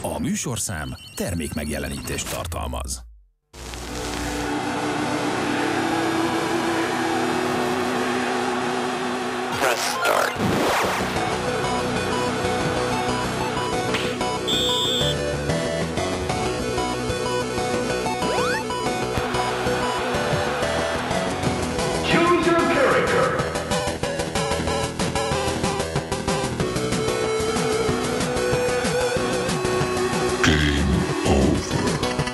A műsorszám termékmegjelenítést tartalmaz. Press start. Choose your character. Game over.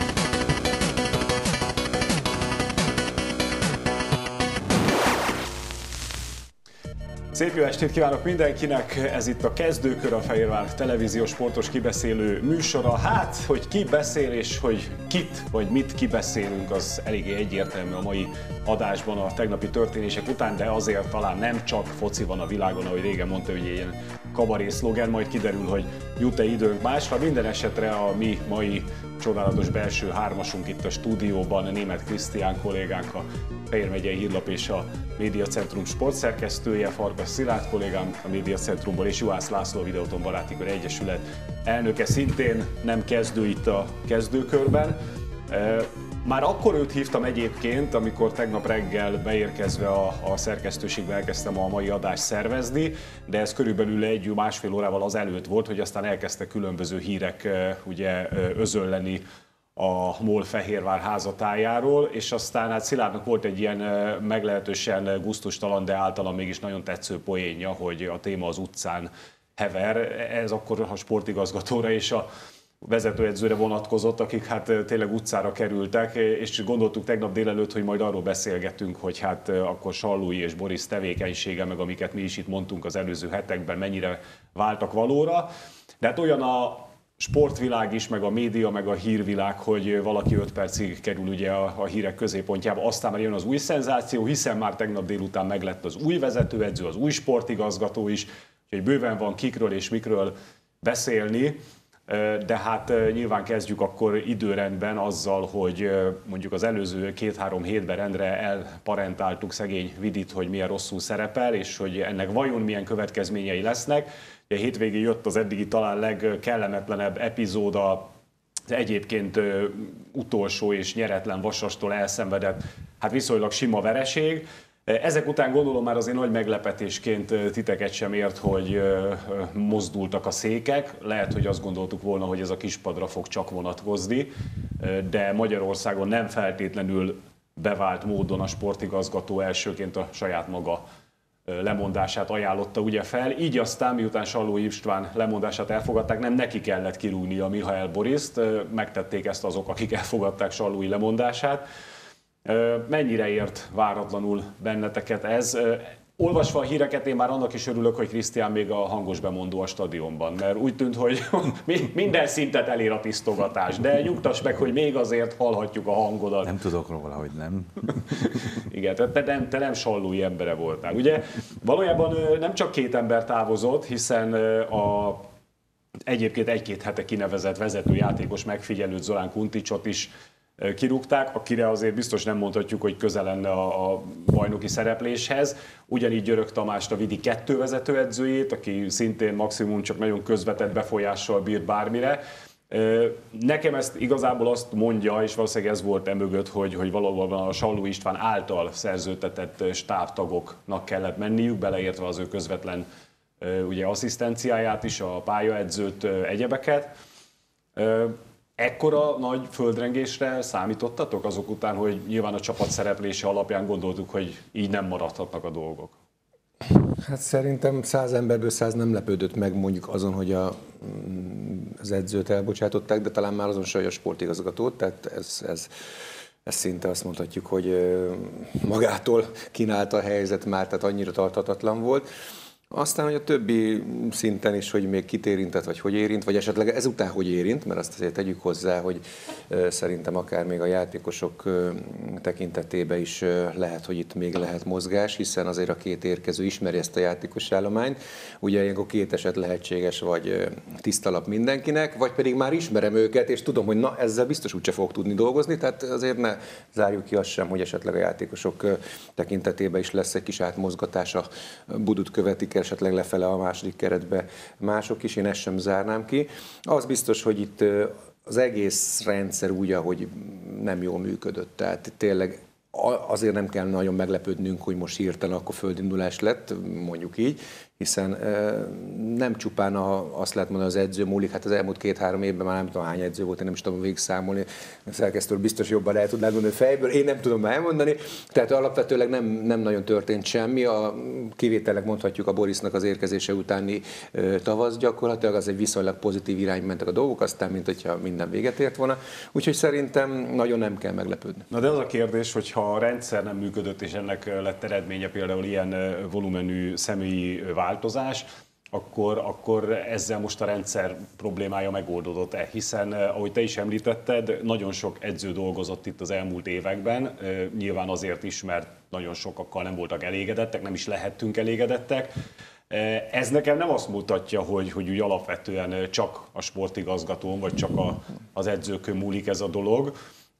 Szép jó estét kívánok mindenkinek! Ez itt a Kezdőkör, a Fehérvár televíziós sportos kibeszélő műsora. Hát, hogy ki beszél és hogy kit vagy mit kibeszélünk, az eléggé egyértelmű a mai adásban a tegnapi történések után, de azért talán nem csak foci van a világon, ahogy régen mondta, hogy ilyen kabaré szlogen, majd kiderül, hogy jut-e időnk másra. Minden esetre a mi mai csodálatos belső hármasunk itt a stúdióban, Németh Krisztián kollégánk, a Fejér megyei hírlap és a Médiacentrum sportszerkesztője, Farkas Szilárd kollégám a Médiacentrumból, és Juhász László, a Videóton Baráti Kör Egyesület elnöke, szintén nem kezdő itt a Kezdőkörben. Már akkor őt hívtam egyébként, amikor tegnap reggel beérkezve a szerkesztőségbe elkezdtem a mai adást szervezni, de ez körülbelül másfél órával azelőtt volt, hogy aztán elkezdtek különböző hírek ugye özölleni a MOL Fehérvár házatájáról, és aztán hát Szilárdnak volt egy ilyen meglehetősen gusztustalan, de általam mégis nagyon tetsző poénja, hogy a téma az utcán hever. Ez akkor a sportigazgatóra és a vezetőedzőre vonatkozott, akik hát tényleg utcára kerültek, és gondoltuk tegnap délelőtt, hogy majd arról beszélgetünk, hogy hát akkor Sallói és Boris tevékenysége, meg amiket mi is itt mondtunk az előző hetekben, mennyire váltak valóra. De hát olyan a sportvilág is, meg a média, meg a hírvilág, hogy valaki 5 percig kerül ugye a hírek középpontjába, aztán már jön az új szenzáció, hiszen már tegnap délután meglett az új vezetőedző, az új sportigazgató is, úgyhogy bőven van kikről és mikről beszélni. De hát nyilván kezdjük akkor időrendben azzal, hogy mondjuk az előző 2-3 hétben rendre elparentáltuk szegény Vidit, hogy milyen rosszul szerepel, és hogy ennek vajon milyen következményei lesznek. A hétvégén jött az eddigi talán legkellemetlenebb epizód, az egyébként utolsó és nyeretlen Vasastól elszenvedett, hát viszonylag sima vereség. Ezek után gondolom már azért nagy meglepetésként titeket sem ért, hogy mozdultak a székek. Lehet, hogy azt gondoltuk volna, hogy ez a kispadra fog csak vonatkozni, de Magyarországon nem feltétlenül bevált módon a sportigazgató elsőként a saját maga lemondását ajánlotta ugye fel. Így aztán, miután Sallói István lemondását elfogadták, nem neki kellett kirúgnia Mihály Boriszt, megtették ezt azok, akik elfogadták Sallói lemondását. Mennyire ért váratlanul benneteket ez? Olvasva a híreket én már annak is örülök, hogy Krisztián még a hangos bemondó a stadionban, mert úgy tűnt, hogy minden szintet elér a tisztogatás, de nyugtass meg, hogy még azért hallhatjuk a hangodat. Nem tudok róla, hogy nem. Igen, te nem Sallói embere voltál. Ugye valójában nem csak 2 ember távozott, hiszen egyébként 1-2 hete kinevezett vezetőjátékos megfigyelőt, Zorán Kunticsot is kirúgták, akire azért biztos nem mondhatjuk, hogy közel lenne a bajnoki szerepléshez. Ugyanígy Györök Tamást, a Vidi 2 vezetőedzőjét, aki szintén maximum csak nagyon közvetett befolyással bírt bármire. Nekem ezt igazából azt mondja, és valószínűleg ez volt emögött, hogy valóban a Sallói István által szerződtetett stábtagoknak kellett menniük, beleértve az ő közvetlen ugye, asszisztenciáját is, a pályaedzőt, egyebeket. Ekkora nagy földrengésre számítottatok azok után, hogy nyilván a csapat szereplése alapján gondoltuk, hogy így nem maradhatnak a dolgok? Hát szerintem 100 emberből 100 nem lepődött meg mondjuk azon, hogy az edzőt elbocsátották, de talán már azon se, hogy a sportigazgatót, tehát ez szinte azt mondhatjuk, hogy magától kínálta a helyzet már, tehát annyira tarthatatlan volt. Aztán, hogy a többi szinten is, hogy még kit érintett, vagy hogy érint, vagy esetleg ezután hogy érint, mert azt azért tegyük hozzá, hogy szerintem akár még a játékosok tekintetében is lehet, hogy itt még lehet mozgás, hiszen azért a 2 érkező ismeri ezt a játékos állományt. Ugye ilyenkor 2 eset lehetséges, vagy tiszta lap mindenkinek, vagy pedig már ismerem őket, és tudom, hogy na, ezzel biztos úgyse fog tudni dolgozni, tehát azért ne zárjuk ki azt sem, hogy esetleg a játékosok tekintetében is lesz egy kis átmozgatás, a Budut követik esetleg lefele a második keretbe mások is, én ezt sem zárnám ki. Az biztos, hogy itt az egész rendszer úgy, ahogy nem jól működött. Tehát tényleg azért nem kell nagyon meglepődnünk, hogy most hirtelen akkor földindulás lett, mondjuk így, hiszen nem csupán azt lehet mondani, az edző múlik, hát az elmúlt 2-3 évben már nem tudom hány edző volt, én nem is tudom végig számolni, szerkesztő biztos jobban el tudnád mondani fejből, én nem tudom már elmondani, tehát alapvetőleg nem nagyon történt semmi, a kivételek mondhatjuk a Borisnak az érkezése utáni tavasz gyakorlatilag, az egy viszonylag pozitív irányba mentek a dolgok, aztán mint hogyha minden véget ért volna, úgyhogy szerintem nagyon nem kell meglepődni. Na de az a kérdés, hogy ha a rendszer nem működött, és ennek lett eredménye például ilyen volumenű személyi változás, akkor ezzel most a rendszer problémája megoldódott-e? Hiszen, ahogy te is említetted, nagyon sok edző dolgozott itt az elmúlt években, nyilván azért is, mert nagyon sokakkal nem voltak elégedettek, nem is lehettünk elégedettek. Ez nekem nem azt mutatja, hogy úgy alapvetően csak a sportigazgatón, vagy csak az edzőkön múlik ez a dolog.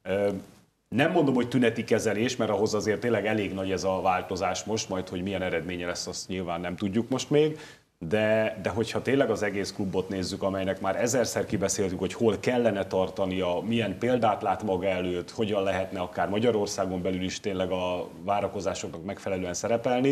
Nem mondom, hogy tüneti kezelés, mert ahhoz azért tényleg elég nagy ez a változás most, majd hogy milyen eredménye lesz, azt nyilván nem tudjuk most még, de hogyha tényleg az egész klubot nézzük, amelynek már ezerszer kibeszéltük, hogy hol kellene tartania, milyen példát lát maga előtt, hogyan lehetne akár Magyarországon belül is tényleg a várakozásoknak megfelelően szerepelni.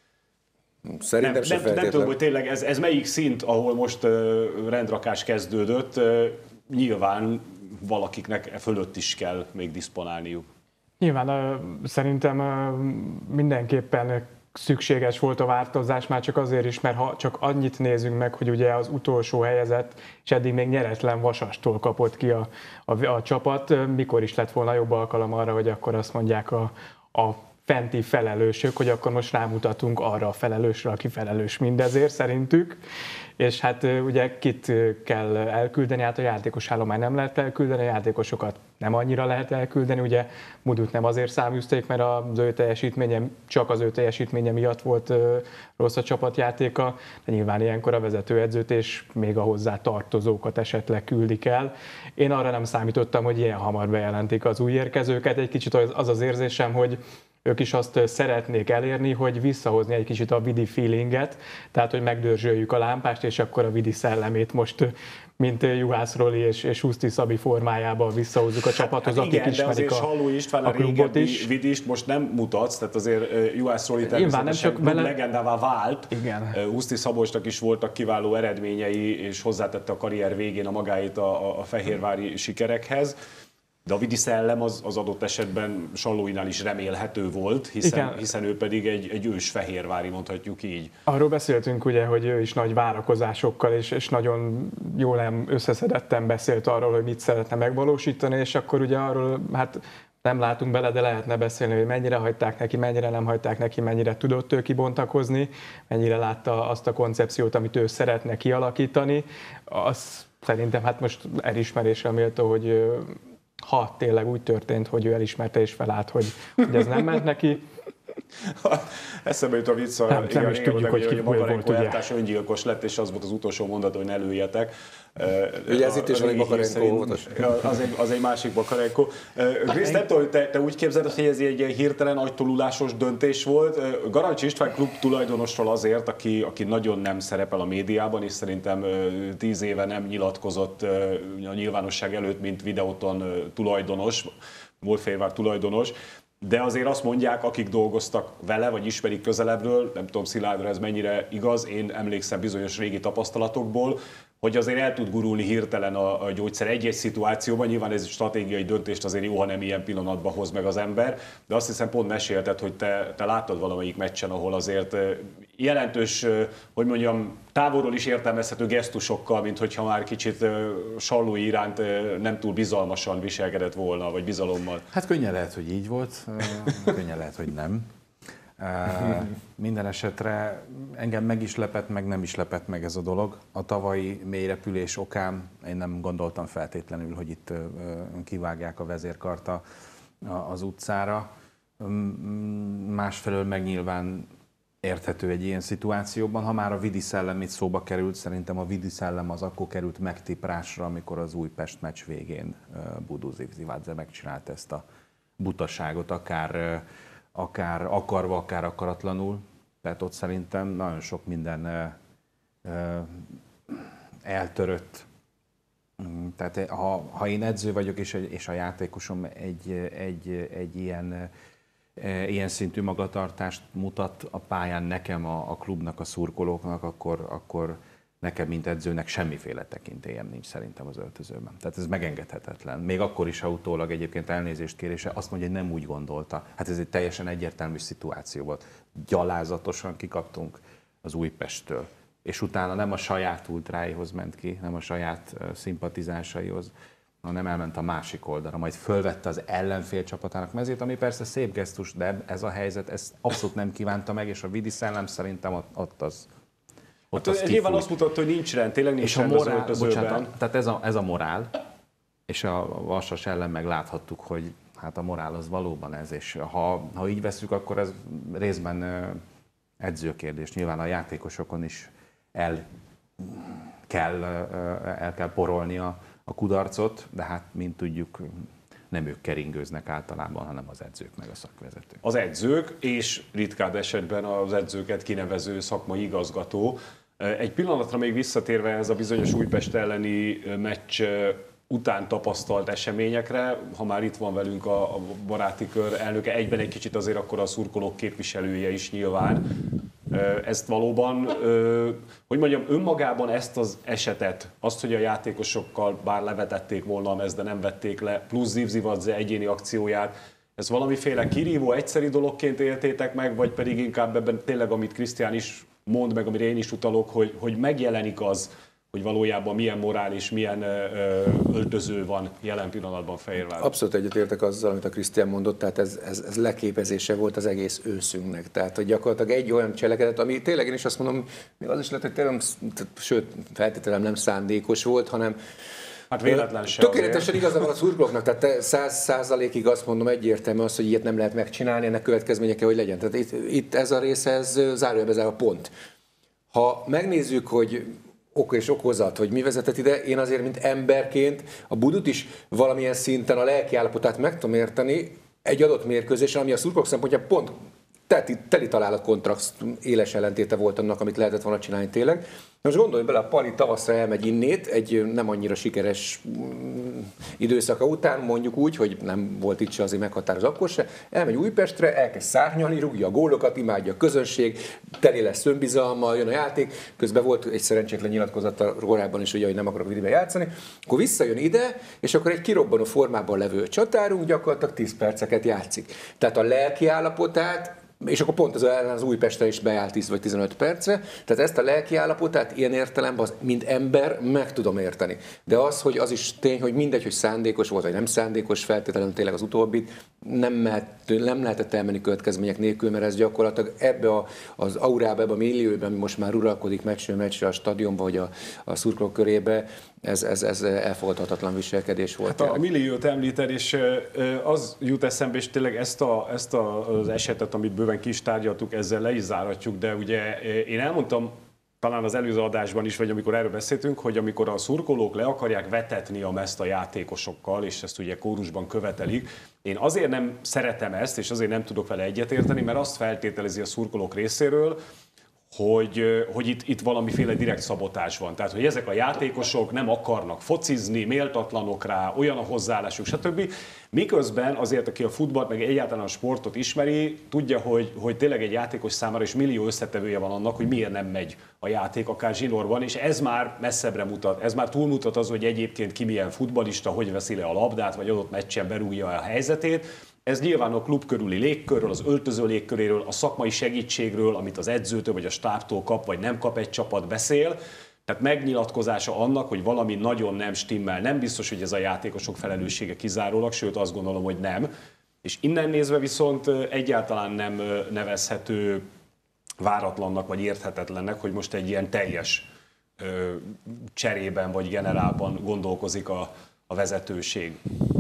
Szerintem nem tudom, hogy tényleg ez melyik szint, ahol most rendrakás kezdődött, nyilván valakiknek fölött is kell még diszponálniuk. Nyilván szerintem mindenképpen szükséges volt a változás, már csak azért is, mert ha csak annyit nézünk meg, hogy ugye az utolsó helyezett, és eddig még nyeretlen Vasastól kapott ki a csapat, mikor is lett volna jobb alkalom arra, hogy akkor azt mondják a fenti felelősök, hogy akkor most rámutatunk arra a felelősre, aki felelős mindezért szerintük. És hát ugye kit kell elküldeni, hát a játékos állomány nem lehet elküldeni, a játékosokat nem annyira lehet elküldeni, ugye Mudut nem azért száműzték, mert az ő teljesítménye, csak az ő teljesítménye miatt volt rossz a csapatjátéka, de nyilván ilyenkor a vezetőedzőt és még a hozzá tartozókat esetleg küldik el. Én arra nem számítottam, hogy ilyen hamar bejelentik az új érkezőket, egy kicsit az az érzésem, hogy ők is azt szeretnék elérni, hogy visszahozni egy kicsit a vidi feelinget, tehát hogy megdörzsöljük a lámpást, és akkor a vidi szellemét most, mint Juhász Roli és Huszti Szabi formájában visszahozzuk a csapathoz, akik igen, ismerik Halló István, a klubot is. vidist most nem mutatsz, tehát azért Juhász Roli természetesen legendává vált. Igen. Huszti Szabolcsnak is voltak kiváló eredményei, és hozzátette a karrier végén a magáit a fehérvári sikerekhez. De a vidi szellem az adott esetben Sallóinál is remélhető volt, hiszen ő pedig egy ős fehérvári, mondhatjuk így. Arról beszéltünk ugye, hogy ő is nagy várakozásokkal és nagyon jól összeszedetten beszélt arról, hogy mit szeretne megvalósítani, és akkor ugye arról hát nem látunk bele, de lehetne beszélni, hogy mennyire hagyták neki, mennyire nem hagyták neki, mennyire tudott ő kibontakozni, mennyire látta azt a koncepciót, amit ő szeretne kialakítani. Az szerintem hát most elismerésre méltó, hogy ha tényleg úgy történt, hogy ő elismerte és felállt, hogy ez nem ment neki. Eszembe jut a vicc, nem is tudjuk, hogy ki Makarenko eltárs öngyilkos lett, és az volt az utolsó mondat, hogy ne lőjetek. Ugye ez itt is van egy Makarenko. Az egy másik Makarenko. Krisz, nem tudom, te úgy képzeled, hogy ez egy ilyen hirtelen agytolulásos döntés volt. Garancsi István klub tulajdonosról azért, aki nagyon nem szerepel a médiában, és szerintem 10 éve nem nyilatkozott a nyilvánosság előtt, mint Videoton tulajdonos, Wolférvár tulajdonos, de azért azt mondják, akik dolgoztak vele, vagy ismerik közelebbről, nem tudom Szilárdra ez mennyire igaz, én emlékszem bizonyos régi tapasztalatokból, hogy azért el tud gurulni hirtelen a gyógyszer egy-egy szituációban, nyilván ez egy stratégiai döntést azért jó, ha nem ilyen pillanatban hoz meg az ember, de azt hiszem pont mesélted, hogy te láttad valamelyik meccsen, ahol azért jelentős, hogy mondjam, távolról is értelmezhető gesztusokkal, mint hogyha már kicsit Sallói iránt nem túl bizalmasan viselkedett volna, vagy bizalommal. Hát könnyen lehet, hogy így volt, könnyen lehet, hogy nem. Minden esetre engem meg is lepett, meg nem is lepett meg ez a dolog. A tavalyi mélyrepülés okán én nem gondoltam feltétlenül, hogy itt kivágják a vezérkart az utcára. Másfelől meg nyilván érthető egy ilyen szituációban. Ha már a vidi szellem itt szóba került, szerintem a vidi szellem az akkor került megtiprásra, amikor az Újpest meccs végén Budó Zivadze megcsinált ezt a butaságot, akár akarva, akár akaratlanul. Tehát ott szerintem nagyon sok minden eltörött. Tehát ha én edző vagyok, és a játékosom egy ilyen szintű magatartást mutat a pályán nekem, a klubnak, a szurkolóknak, akkor nekem, mint edzőnek semmiféle tekintélyem nincs szerintem az öltözőben. Tehát ez megengedhetetlen. Még akkor is, ha utólag egyébként elnézést kérése, azt mondja, hogy nem úgy gondolta. Hát ez egy teljesen egyértelmű szituáció volt. Gyalázatosan kikaptunk az Újpesttől. És utána nem a saját ultráihoz ment ki, nem a saját szimpatizánsaihoz, hanem elment a másik oldalra, majd fölvette az ellenfél csapatának mezét, ami persze szép gesztus, de ez a helyzet, ezt abszolút nem kívánta meg, és a Vidi szellem szerintem ott az nyilván azt mutatta, hogy nincs rend, tényleg nincs rend az öltözőben. Tehát ez a morál, és a Vasas ellen meg láthattuk, hogy hát a morál az valóban ez, és ha így veszük, akkor ez részben edzőkérdés. Nyilván a játékosokon is el kell porolni a kudarcot, de hát, mint tudjuk, nem ők keringőznek általában, hanem az edzők meg a szakvezetők. Az edzők, és ritkább esetben az edzőket kinevező szakmai igazgató. Egy pillanatra még visszatérve ez a bizonyos Újpest elleni meccs után tapasztalt eseményekre, ha már itt van velünk a baráti kör elnöke, egyben egy kicsit azért akkor a szurkolók képviselője is nyilván. Ezt valóban, hogy mondjam, önmagában ezt az esetet, azt, hogy a játékosokkal bár levetették volna a mezt, de nem vették le, plusz Zivzivadze egyéni akcióját, ez valamiféle kirívó, egyszeri dologként éltétek meg, vagy pedig inkább ebben tényleg, amit Krisztián is mond, meg amire én is utalok, hogy megjelenik az, hogy valójában milyen morális, milyen öltöző van jelen pillanatban Fehérváron. Abszolút egyetértek azzal, amit a Krisztián mondott, tehát ez leképezése volt az egész őszünknek. Tehát, hogy gyakorlatilag egy olyan cselekedet, ami tényleg én is azt mondom, még az is lehet, hogy tényleg, sőt, feltételem nem szándékos volt, hanem hát véletlen se tökéletesen azért. igaza van a szurkolóknak, tehát 100%-ig azt mondom egyértelmű az, hogy ilyet nem lehet megcsinálni, ennek következménye kell, hogy legyen. Tehát itt ez a része, ez zárójelbe zárva pont. Ha megnézzük, hogy ok és okozat, hogy mi vezetett ide, én azért, mint emberként a Budut is valamilyen szinten a lelki állapotát meg tudom érteni egy adott mérkőzésen, ami a szurkolók szempontjából pont teli találat kontraszt, éles ellentéte volt annak, amit lehetett volna csinálni tényleg. Most gondolj bele, a Pali tavaszra elmegy innét, egy nem annyira sikeres időszaka után, mondjuk úgy, hogy nem volt itt se azért meghatározó akkor se, elmegy Újpestre, elkezd szárnyalni, rúgja a gólokat, imádja a közönség, teli lesz önbizalommal, jön a játék, közben volt egy szerencsétlen nyilatkozata korábban is, ugye, hogy nem akarok Vidiben játszani, akkor visszajön ide, és akkor egy kirobbanó formában levő csatárunk gyakorlatilag 10 perceket játszik. Tehát a lelki állapotát, és akkor pont az Újpestre is beállt 10 vagy 15 percre, tehát ezt a lelki állapotát ilyen értelemben, mint ember meg tudom érteni. De az, hogy az is tény, hogy mindegy, hogy szándékos volt, vagy nem szándékos, feltétlenül tényleg az utóbbit, nem lehetett elmenni következmények nélkül, mert ez gyakorlatilag ebbe az aurába, ebbe a millióban, ami most már uralkodik meccsről meccsre a stadionba, vagy a szurkolók körébe, ez elfogadhatatlan viselkedés volt. Hát a milliót említed, és az jut eszembe, és tényleg ezt az esetet, amit bőven ki is tárgyaltuk, ezzel le is záratjuk, de ugye én elmondtam talán az előző adásban is, vagy amikor erről beszéltünk, hogy amikor a szurkolók le akarják vetetni a mezt a játékosokkal, és ezt ugye kórusban követelik, én azért nem szeretem ezt, és azért nem tudok vele egyetérteni, mert azt feltételezi a szurkolók részéről, hogy itt valamiféle direkt szabotás van. Tehát, hogy ezek a játékosok nem akarnak focizni, méltatlanok rá, olyan a hozzáállásuk, stb. Miközben azért, aki a futballt, meg egyáltalán a sportot ismeri, tudja, hogy tényleg egy játékos számára is millió összetevője van annak, hogy miért nem megy a játék, akár zsinórban, és ez már messzebbre mutat. Ez már túlmutat az, hogy egyébként ki milyen futballista, hogy veszi le a labdát, vagy adott meccsen berúgja a helyzetét. Ez nyilván a klub körüli légkörről, az öltöző légköréről, a szakmai segítségről, amit az edzőtől vagy a stábtól kap, vagy nem kap egy csapat, beszél. Tehát megnyilatkozása annak, hogy valami nagyon nem stimmel. Nem biztos, hogy ez a játékosok felelőssége kizárólag, sőt azt gondolom, hogy nem. És innen nézve viszont egyáltalán nem nevezhető váratlannak vagy érthetetlennek, hogy most egy ilyen teljes cserében vagy generálban gondolkozik a vezetőség.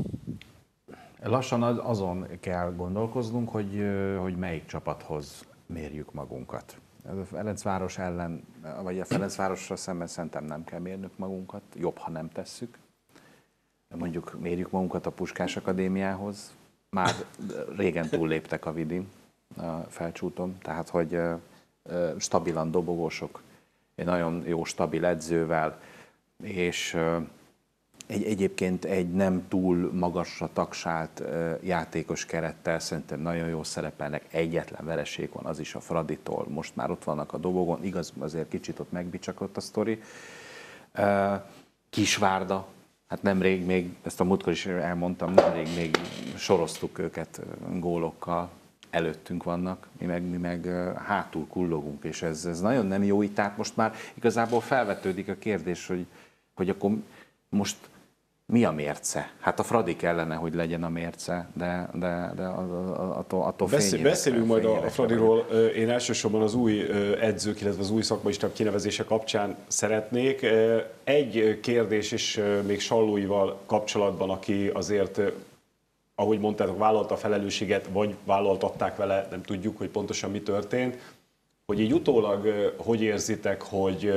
Lassan azon kell gondolkoznunk, hogy melyik csapathoz mérjük magunkat. A Ferencváros ellen, vagy a Ferencvárosra szemben szerintem nem kell mérnünk magunkat, jobb, ha nem tesszük. Mondjuk mérjük magunkat a Puskás Akadémiához, már régen túlléptek a Vidin a Felcsúton, tehát hogy stabilan dobogósok, egy nagyon jó stabil edzővel, és egyébként egy nem túl magasra tagsált játékos kerettel szerintem nagyon jól szerepelnek. Egyetlen vereség van, az is a Fraditól. Most már ott vannak a dobogon, igaz, azért kicsit ott megbicsakott a sztori. Kisvárda, hát nemrég még, ezt a múltkor is elmondtam, nemrég még soroztuk őket gólokkal, előttünk vannak, mi meg hátul kullogunk, és ez nagyon nem jó így, tehát most már igazából felvetődik a kérdés, hogy akkor most mi a mérce? Hát a Fradi kellene, hogy legyen a mérce, de attól Beszélünk majd a Fradiról. Én elsősorban az új edzők, illetve az új szakmaisták kinevezése kapcsán szeretnék. Egy kérdés is még Sallóival kapcsolatban, aki azért, ahogy mondtátok, vállalta a felelősséget, vagy vállaltatták vele, nem tudjuk, hogy pontosan mi történt, hogy így utólag hogy érzitek, hogy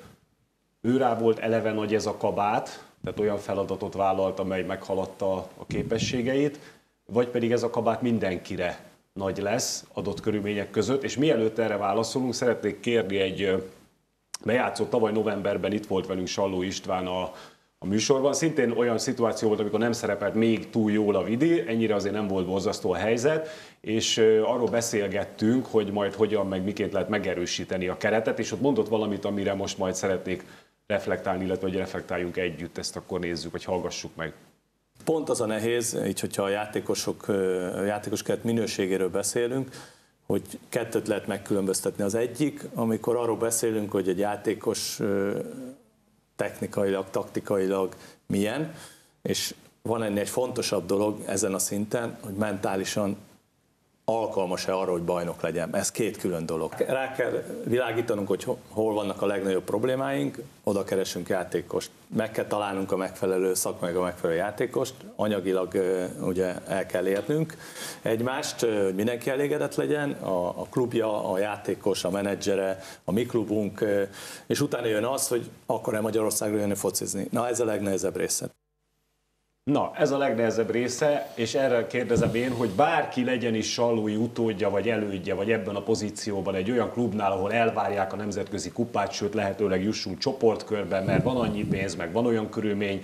őrá volt eleve nagy ez a kabát, tehát olyan feladatot vállalt, amely meghaladta a képességeit, vagy pedig ez a kabát mindenkire nagy lesz adott körülmények között. És mielőtt erre válaszolunk, szeretnék kérni egy bejátszott tavaly novemberben, itt volt velünk Salló István a műsorban. Szintén olyan szituáció volt, amikor nem szerepelt még túl jól a Vidi, ennyire azért nem volt borzasztó a helyzet, és arról beszélgettünk, hogy majd hogyan, meg miként lehet megerősíteni a keretet, és ott mondott valamit, amire most majd szeretnék reflektálni, illetve hogy reflektáljunk együtt, ezt akkor nézzük, vagy hallgassuk meg. Pont az a nehéz, így hogyha a játékos keret minőségéről beszélünk, hogy kettőt lehet megkülönböztetni. Az egyik, amikor arról beszélünk, hogy egy játékos technikailag, taktikailag milyen, és van ennél egy fontosabb dolog ezen a szinten, hogy mentálisan alkalmas-e arra, hogy bajnok legyen. Ez két külön dolog. Rá kell világítanunk, hogy hol vannak a legnagyobb problémáink, oda keresünk játékost. Meg kell találnunk a megfelelő szakmai, a megfelelő játékost, anyagilag ugye el kell érnünk egymást, hogy mindenki elégedett legyen, a klubja, a játékos, a menedzsere, a mi klubunk, és utána jön az, hogy akar-e Magyarországra jönni focizni. Na, ez a legnehezebb része. Na, ez a legnehezebb része, és erre kérdezem én, hogy bárki legyen is Sallói utódja, vagy elődje, vagy ebben a pozícióban egy olyan klubnál, ahol elvárják a nemzetközi kupát, sőt lehetőleg jussunk csoportkörben, mert van annyi pénz, meg van olyan körülmény.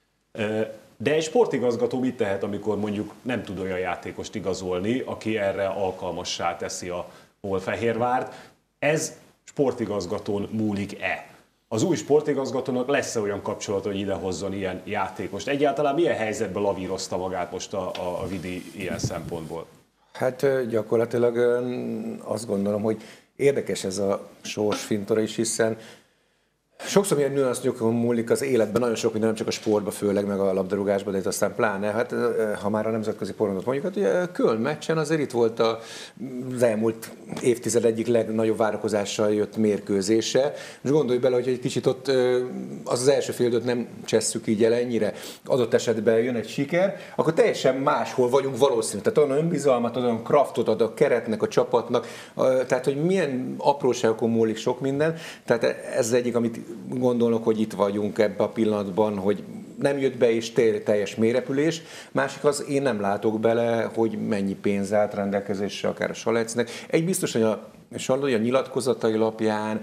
De egy sportigazgató mit tehet, amikor mondjuk nem tud olyan játékost igazolni, aki erre alkalmassá teszi a Holfehérvárt? Ez sportigazgatón múlik-e? Az új sportigazgatónak lesz-e olyan kapcsolat, hogy idehozzon ilyen játékost? Egyáltalán milyen helyzetben lavírozta magát most a Vidi ilyen szempontból? Hát gyakorlatilag azt gondolom, hogy érdekes ez a sorsfintora is, hiszen sokszor milyen nüansznyokon múlik az életben, nagyon sok minden, nem csak a sportban, főleg meg a labdarúgásban, de itt aztán pláne. Hát ha már a nemzetközi porondot mondjuk, hát ugye Köln meccsen azért itt volt az elmúlt évtized egyik legnagyobb várakozással jött mérkőzése. És gondolj bele, hogy egy kicsit ott az első fél időt nem csesszük így el ennyire, adott esetben jön egy siker, akkor teljesen máshol vagyunk valószínűleg. Tehát olyan önbizalmat, olyan kraftot ad a keretnek, a csapatnak, tehát hogy milyen apróságokon múlik sok minden. Tehát ez egyik, amit gondolok, hogy itt vagyunk ebben a pillanatban, hogy nem jött be és teljes mélyrepülés. Másik az, én nem látok bele, hogy mennyi pénz állt rendelkezésre akár a Salecnek. Egy biztos, hogy a Sallói a nyilatkozatai lapján,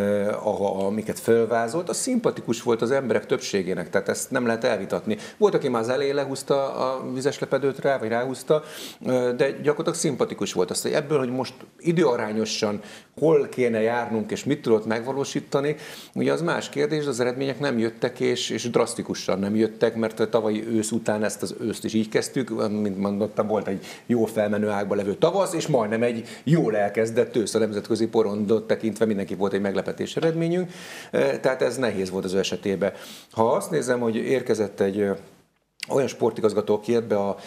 amiket felvázolt, az szimpatikus volt az emberek többségének, tehát ezt nem lehet elvitatni. Volt, aki már az elején lehúzta a vizeslepedőt rá, vagy ráhúzta, de gyakorlatilag szimpatikus volt. Azt, hogy ebből, hogy most időarányosan hol kéne járnunk, és mit tudott megvalósítani, ugye az más kérdés, az eredmények nem jöttek, és drasztikusan nem jöttek, mert a tavalyi ősz után ezt az őszt is így kezdtük, mint mondottam, volt egy jó felmenő ágba levő tavasz, és majdnem egy jól elkezdett ősz a nemzetközi porondot tekintve, mindenki volt egy meglepetés eredményünk, tehát ez nehéz volt az ő esetében. Ha azt nézem, hogy érkezett egy olyan sportigazgató, aki ebbe a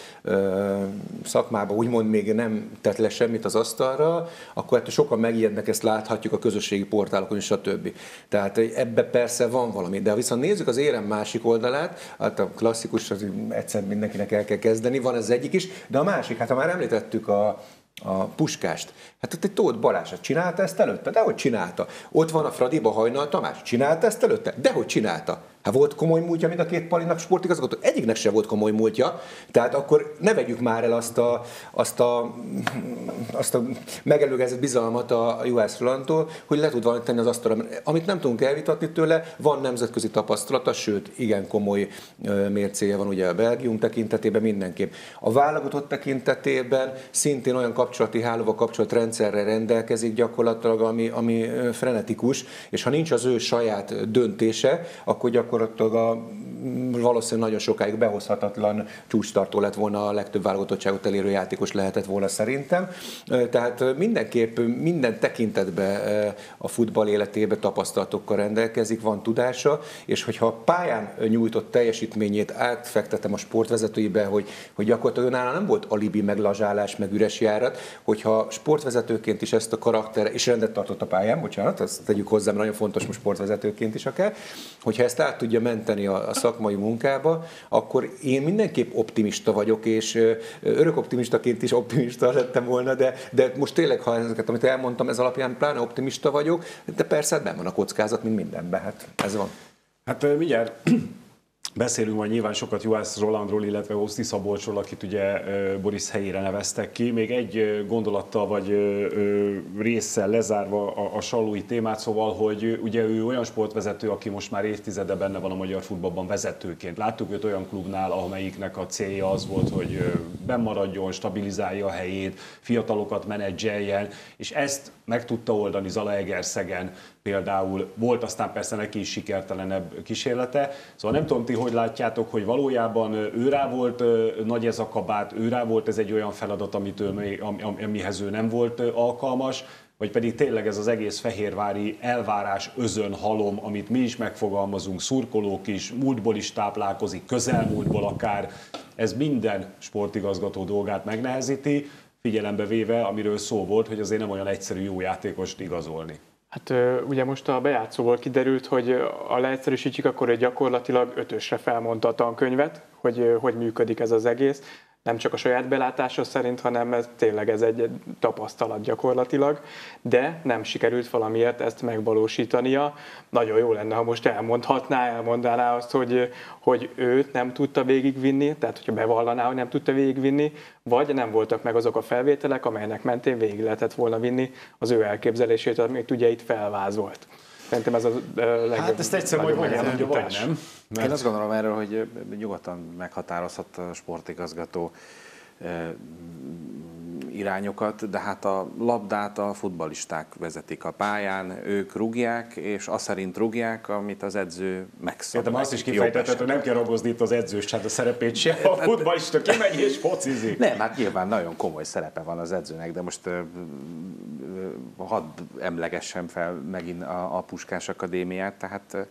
szakmába úgymond még nem tett le semmit az asztalra, akkor ettől sokan megijednek, ezt láthatjuk a közösségi portálokon és a többi. Tehát ebbe persze van valami, de ha viszont nézzük az érem másik oldalát, hát a klasszikus, az egyszer mindenkinek el kell kezdeni, van ez egyik is, de a másik, hát ha már említettük a Puskást. Hát ott egy Tóth Balázs csinálta ezt előtte? Dehogy csinálta. Ott van a Fradiba Hajnal Tamás. Csinálta ezt előtte? Dehogy csinálta. Hát volt komoly múltja mind a két Palinak sportigazgató? Egyiknek se volt komoly múltja, tehát akkor ne vegyük már el azt a megelőlegezett bizalmat a Juhász Rolandtól, hogy le tud valamit tenni az asztalra. Amit nem tudunk elvitatni tőle, van nemzetközi tapasztalata, sőt, igen komoly mércéje van ugye a Belgium tekintetében mindenképp. A válogatott tekintetében szintén olyan kapcsolati hálóval, kapcsolatrendszerrel rendelkezik gyakorlatilag, ami frenetikus, és ha nincs az ő saját döntése, akkor gyakorlatilag valószínűleg nagyon sokáig behozhatatlan csúcstartó lett volna, a legtöbb válogatottságot elérő játékos lehetett volna szerintem. Tehát mindenképp minden tekintetben a futball életében tapasztalatokkal rendelkezik, van tudása, és hogyha a pályán nyújtott teljesítményét átfektetem a sportvezetőibe, hogy gyakorlatilag nála nem volt alibi, meg lazsálás, meg üres járat, hogyha sportvezetőként is ezt a karakter, és rendet tartott a pályán, bocsánat, ezt tegyük hozzá, mert nagyon fontos most sportvezetőként is akár, hogyha ezt át tudja menteni a szakmai munkába, akkor én mindenképp optimista vagyok, és örök optimistaként is optimista lettem volna, de most tényleg, ha ezeket, amit elmondtam, ez alapján pláne optimista vagyok, de persze hát benn van a kockázat, mint mindenben, hát ez van. Hát mindjárt beszélünk majd nyilván sokat Juhász Rolandról, illetve Oszti Szabolcsról, akit ugye Boris helyére neveztek ki. Még egy gondolattal vagy résszel lezárva a sallói témát, szóval, hogy ugye ő olyan sportvezető, aki most már évtizede benne van a magyar futballban vezetőként. Láttuk őt olyan klubnál, amelyiknek a célja az volt, hogy bennmaradjon, stabilizálja a helyét, fiatalokat menedzseljen, és ezt meg tudta oldani Zalaegerszegen. Például volt aztán persze neki is sikertelenebb kísérlete. Szóval nem tudom ti, hogy látjátok, hogy valójában őrá volt nagy ez a kabát, őrá volt ez egy olyan feladat, amihez ő nem volt alkalmas, vagy pedig tényleg ez az egész fehérvári elvárás özönhalom, amit mi is megfogalmazunk, szurkolók is, múltból is táplálkozik, közelmúltból akár, ez minden sportigazgató dolgát megnehezíti, figyelembe véve, amiről szó volt, hogy azért nem olyan egyszerű jó játékost igazolni. Hát ugye most a bejátszóból kiderült, hogy a leegyszerűsítjük, akkor gyakorlatilag 5-ösre felmondta a tankönyvet, hogy működik ez az egész. Nem csak a saját belátása szerint, hanem tényleg ez egy tapasztalat gyakorlatilag, de nem sikerült valamiért ezt megvalósítania. Nagyon jó lenne, ha most elmondaná azt, hogy őt nem tudta végigvinni, tehát hogyha bevallaná, hogy nem tudta végigvinni, vagy nem voltak meg azok a felvételek, amelynek mentén végig lehetett volna vinni az ő elképzelését, amit ugye itt felvázolt. Szerintem ez a legjobb. Hát ezt egyszer majd elmondja, vagy nem? Mert... Én azt gondolom erről, hogy nyugodtan meghatározhat a sportigazgató irányokat, de hát a labdát a futballisták vezetik a pályán, ők rúgják, és azt szerint rúgják, amit az edző megszab. Értem, azt is kifejtetett, hogy nem kell ragozni itt az edzős, hát a szerepét se, a futballista kimegy és focizik. Nem, hát nyilván nagyon komoly szerepe van az edzőnek, de most hadd emlegessem fel megint a Puskás Akadémiát, tehát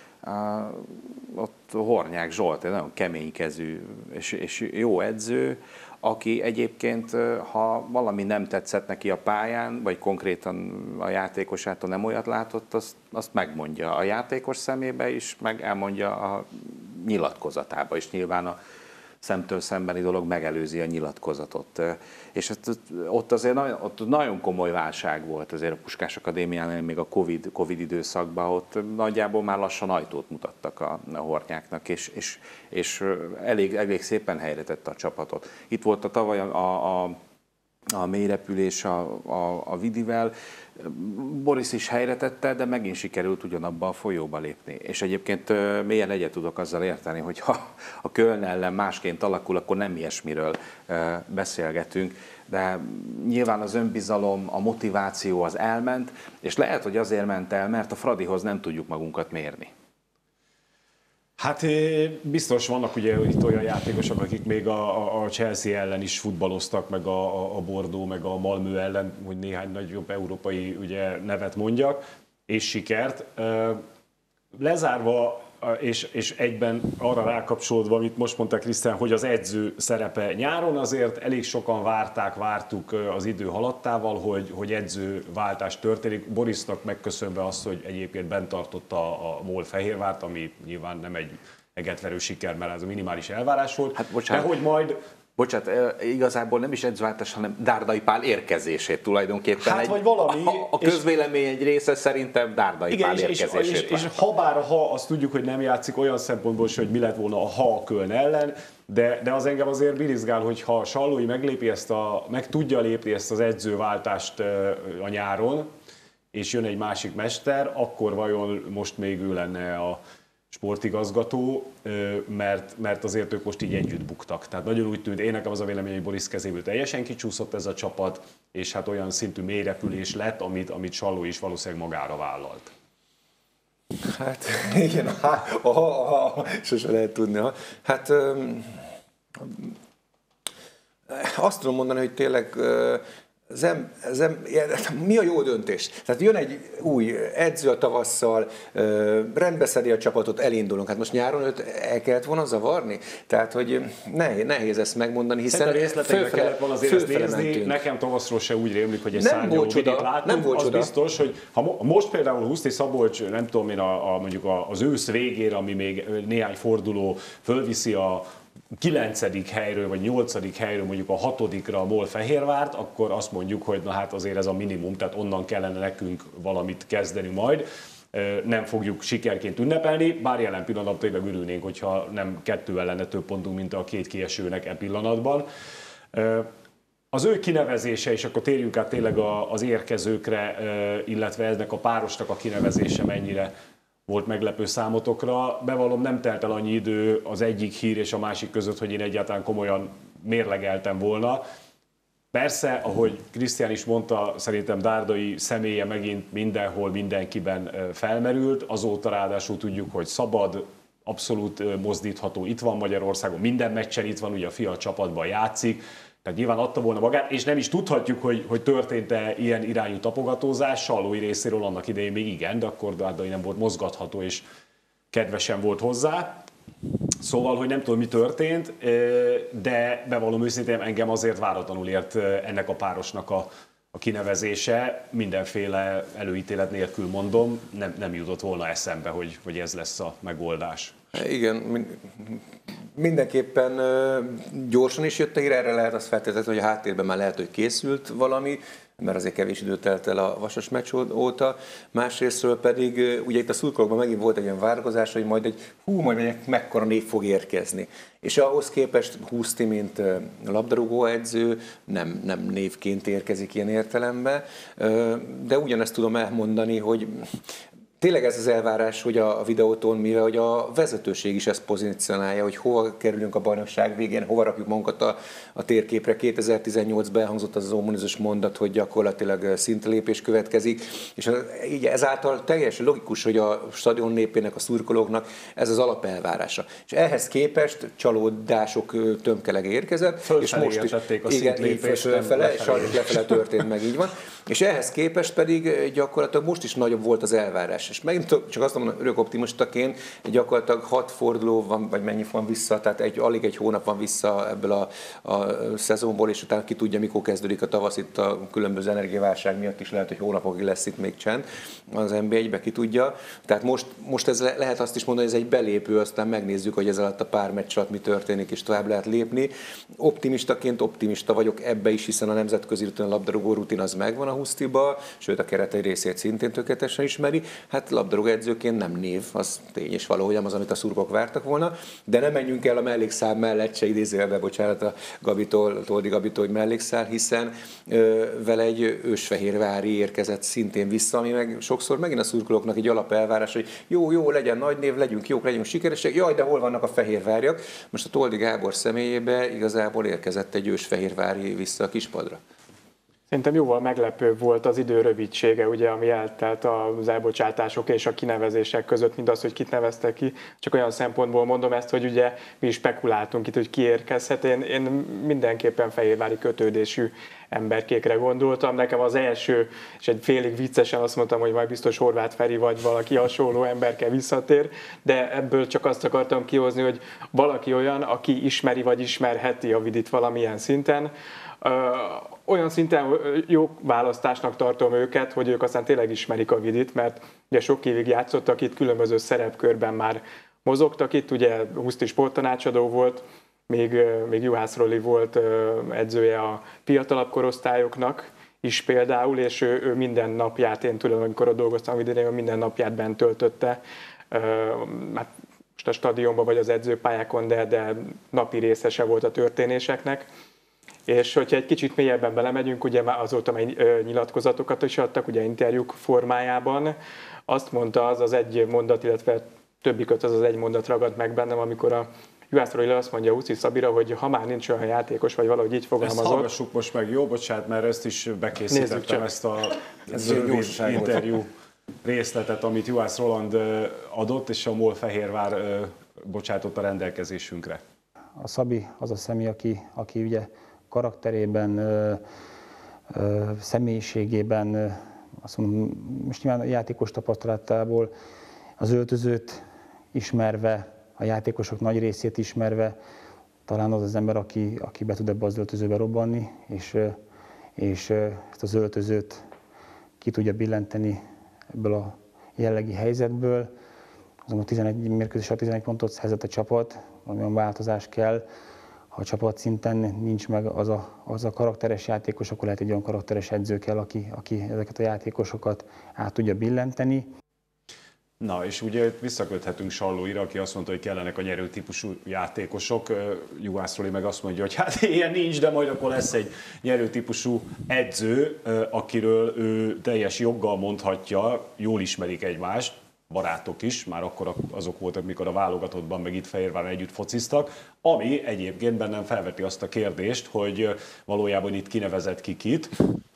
ott Hornyák Zsolt, egy nagyon keménykezű és jó edző, aki egyébként, ha valami nem tetszett neki a pályán, vagy konkrétan a játékosától nem olyat látott, azt megmondja a játékos szemébe is, meg elmondja a nyilatkozatába is. Nyilván a szemtől szembeni dolog megelőzi a nyilatkozatot. És ott azért nagyon komoly válság volt azért a Puskás Akadémiánál, még a Covid időszakban, ott nagyjából már lassan ajtót mutattak a Hornyáknak, és elég szépen helyre tette a csapatot. Itt volt a tavaly a mélyrepülés a Vidivel, Boris is helyre tette, de megint sikerült ugyanabba a folyóba lépni. És egyébként mélyen egyet tudok azzal érteni, hogy ha a Köln ellen másként alakul, akkor nem ilyesmiről beszélgetünk, de nyilván az önbizalom, a motiváció az elment, és lehet, hogy azért ment el, mert a Fradihoz nem tudjuk magunkat mérni. Hát biztos vannak ugye itt olyan játékosok, akik még a Chelsea ellen is futballoztak, meg a Bordeaux, meg a Malmö ellen, hogy néhány nagyobb európai ugye, nevet mondjak, és sikert. Lezárva és egyben arra rákapcsolódva, amit most mondta Krisztián, hogy az edző szerepe nyáron, azért elég sokan vártuk az idő haladtával, hogy edzőváltás történik. Borisnak megköszönve azt, hogy egyébként bent tartotta a MOL Fehérvárt, ami nyilván nem egy egetverő siker, mert ez a minimális elvárás volt. Hát, bocsánat. De hogy majd Bocsánat, igazából nem is edzőváltás, hanem Dárdai Pál érkezését tulajdonképpen. Hát vagy valami. A közvélemény egy része szerintem Dárdai Pál érkezését. És ha azt tudjuk, hogy nem játszik olyan szempontból sem, hogy mi lett volna a ha a Köln ellen, de az engem azért birizgál, hogy ha Sallói meg tudja lépni ezt az edzőváltást a nyáron, és jön egy másik mester, akkor vajon most még ő lenne a sportigazgató, mert azért ők most így együtt buktak. Tehát nagyon úgy tűnt, én nekem az a vélemény, hogy Boris kezéből teljesen kicsúszott ez a csapat, és hát olyan szintű mélyrepülés lett, amit Sallói is valószínűleg magára vállalt. Hát igen, sose lehet tudni. Hát azt tudom mondani, hogy tényleg mi a jó döntés? Tehát jön egy új edző a tavasszal, rendbeszedi a csapatot, elindulunk. Hát most nyáron őt el kellett volna zavarni? Tehát, hogy nehéz ezt megmondani, hiszen a részletekbe kellett volna azért ezt nézni. Mentünk. Nekem tavaszról se úgy rémlik, hogy egy szárnyaló vidét látunk. Az biztos, hogy ha most például Huszti Szabolcs, nem tudom én, mondjuk az ősz végére, ami még néhány forduló fölviszi a 9. helyről vagy 8. helyről mondjuk a 6-ra a MOL Fehérvárt, akkor azt mondjuk, hogy na hát azért ez a minimum, tehát onnan kellene nekünk valamit kezdeni majd. Nem fogjuk sikerként ünnepelni, bár jelen pillanatban tényleg örülnénk, hogyha nem 2 lenne több pontunk, mint a 2 kiesőnek e pillanatban. Az ő kinevezése, és akkor térjünk át tényleg az érkezőkre, illetve ennek a párosnak a kinevezése mennyire volt meglepő számotokra. Bevallom, nem telt el annyi idő az egyik hír és a másik között, hogy én egyáltalán komolyan mérlegeltem volna. Persze, ahogy Krisztián is mondta, szerintem Dárdai személye megint mindenhol, mindenkiben felmerült. Azóta ráadásul tudjuk, hogy szabad, abszolút mozdítható, itt van Magyarországon, minden meccsen itt van, ugye a fia a csapatban játszik, tehát nyilván adta volna magát, és nem is tudhatjuk, hogy történt-e ilyen irányú tapogatózás. Sallói részéről annak idején még igen, de akkor Dárdai nem volt mozgatható, és kedvesen volt hozzá. Szóval, hogy nem tudom, mi történt, de bevallom őszintén, engem azért váratlanul ért ennek a párosnak a kinevezése. Mindenféle előítélet nélkül mondom, nem jutott volna eszembe, hogy ez lesz a megoldás. Igen, mindenképpen gyorsan is jött a hír, erre lehet azt feltételezni, hogy a háttérben már lehet, hogy készült valami, mert azért kevés idő telt el a Vasas meccs óta. Másrésztről pedig ugye itt a szurkolókban megint volt egy olyan várakozás, hogy majd majd mekkora név fog érkezni. És ahhoz képest Huszti, mint labdarúgó edző, nem névként érkezik ilyen értelemben, de ugyanezt tudom elmondani, hogy tényleg ez az elvárás, hogy a videóton, mivel hogy a vezetőség is ezt pozícionálja, hogy hova kerülünk a bajnokság végén, hova rakjuk magunkat a térképre. 2018-ban elhangzott az ominózus mondat, hogy gyakorlatilag szintlépés következik, és így ezáltal teljesen logikus, hogy a stadion népének, a szurkolóknak ez az alapelvárása. És ehhez képest csalódások tömkelege érkezett, és most is a szintlépést, fölfele, sajnos lefele történt meg, így van. És ehhez képest pedig gyakorlatilag most is nagyobb volt az elvárás. És megint csak azt mondom, örök optimistaként, gyakorlatilag 6 forduló van, vagy mennyi van vissza, tehát alig egy hónap van vissza ebből a szezonból, és utána ki tudja, mikor kezdődik a tavasz, itt a különböző energiaválság miatt is lehet, hogy hónapokig lesz itt még csend az NB1-be, ki tudja. Tehát most ez lehet azt is mondani, hogy ez egy belépő, aztán megnézzük, hogy ez alatt a pár meccs alatt mi történik, és tovább lehet lépni. Optimistaként optimista vagyok ebbe is, hiszen a nemzetközi rutin, a labdarúgó rutin az megvan a Husztiba, sőt a keretei részét szintén tökéletesen ismeri. Hát labdarúgó edzőként nem név, az tény és való, hogy nem az, amit a szurkolók vártak volna, de nem menjünk el a mellékszál mellett, se idézőjelbe, bocsánat a Toldi Gabitól, hogy mellékszál, hiszen vele egy ősfehérvári érkezett szintén vissza, ami meg sokszor megint a szurkolóknak egy alapelvárás, hogy jó, legyen nagy név, legyünk jók, legyünk sikeresek, jaj, de hol vannak a fehérváriak? Most a Toldi Gábor személyébe igazából érkezett egy ősfehérvári vissza a kispadra. Szerintem jóval meglepőbb volt az idő rövidsége, ugye, ami eltelt az elbocsátások és a kinevezések között, mint az, hogy kit neveztek ki. Csak olyan szempontból mondom ezt, hogy ugye mi is spekuláltunk itt, hogy ki érkezhet. Én mindenképpen fehérvári kötődésű emberkékre gondoltam. Nekem az első, és egy félig viccesen azt mondtam, hogy majd biztos Horváth Feri vagy valaki hasonló emberke visszatér, de ebből csak azt akartam kihozni, hogy valaki olyan, aki ismeri vagy ismerheti a Vidit valamilyen szinten. Olyan szinten jó választásnak tartom őket, hogy ők aztán tényleg ismerik a Vidit, mert ugye sok évig játszottak itt, különböző szerepkörben már mozogtak itt, ugye Huszti sporttanácsadó volt, még Juhász Roli volt edzője a fiatalabb korosztályoknak is például, és ő minden napját, én tudom, amikor ott dolgoztam idején, minden napját bent töltötte, hát most a stadionban vagy az edzőpályákon, de napi részese volt a történéseknek. És hogyha egy kicsit mélyebben belemegyünk, ugye már azóta nyilatkozatokat is adtak, ugye interjúk formájában, azt mondta az egy mondat, illetve többi között az egy mondat ragad meg bennem, amikor a Juhász Roli azt mondja Huszti Szabira, hogy ha már nincs olyan játékos, vagy valahogy így fogalmazott. Ezt hallgassuk most meg, jó? Bocsánat, mert ezt is bekészítettem, ezt a rövid interjú részletet, amit Juhász Roland adott, és a MOL Fehérvár bocsátott a rendelkezésünkre. A Szabi az a személy, aki ugye karakterében, személyiségében, azt mondom, most nyilván a játékos tapasztalatából az öltözőt ismerve, a játékosok nagy részét ismerve, talán az az ember, aki be tud ebbe az öltözőbe robbanni, és ezt az öltözőt ki tudja billenteni ebből a jellegi helyzetből. Azonban 11 mérkőzés, 11 pontot szerzett a csapat, valamilyen változás kell. Ha a csapat szinten nincs meg az a karakteres játékos, akkor lehet egy olyan karakteres edző kell, aki ezeket a játékosokat át tudja billenteni. Na, és ugye visszaköthetünk Sallóira, aki azt mondta, hogy kellenek a nyerő típusú játékosok. Juhász Roli meg azt mondja, hogy hát ilyen nincs, de majd akkor lesz egy nyerő típusú edző, akiről ő teljes joggal mondhatja, jól ismerik egymást, barátok is, már akkor azok voltak, mikor a válogatottban meg itt Fehérváron együtt fociztak, ami egyébként bennem felveti azt a kérdést, hogy valójában itt kinevezett ki kit.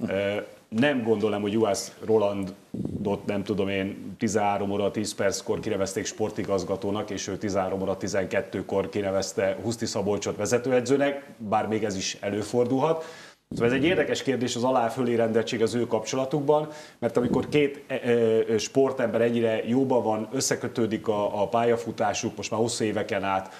Nem gondolom, hogy Juhász Rolandot, nem tudom én, 13 óra 10 perckor kinevezték sportigazgatónak, és ő 13 óra 12-kor kinevezte Huszti Szabolcsot vezetőedzőnek, bár még ez is előfordulhat. Szóval ez egy érdekes kérdés az alá-fölé rendeltség az ő kapcsolatukban, mert amikor két sportember ennyire jóban van, összekötődik a pályafutásuk most már hosszú éveken át,